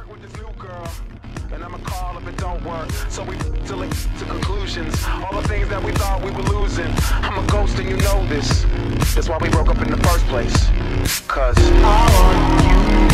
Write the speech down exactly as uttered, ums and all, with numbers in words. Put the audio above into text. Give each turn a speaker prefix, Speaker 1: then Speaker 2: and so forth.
Speaker 1: flirt with this new girl, and I'ma call if it don't work. So we till it to conclusions. All the things that we thought we were losing. I'm a ghost and you know this. That's why we broke up in the first place. Cause I want you.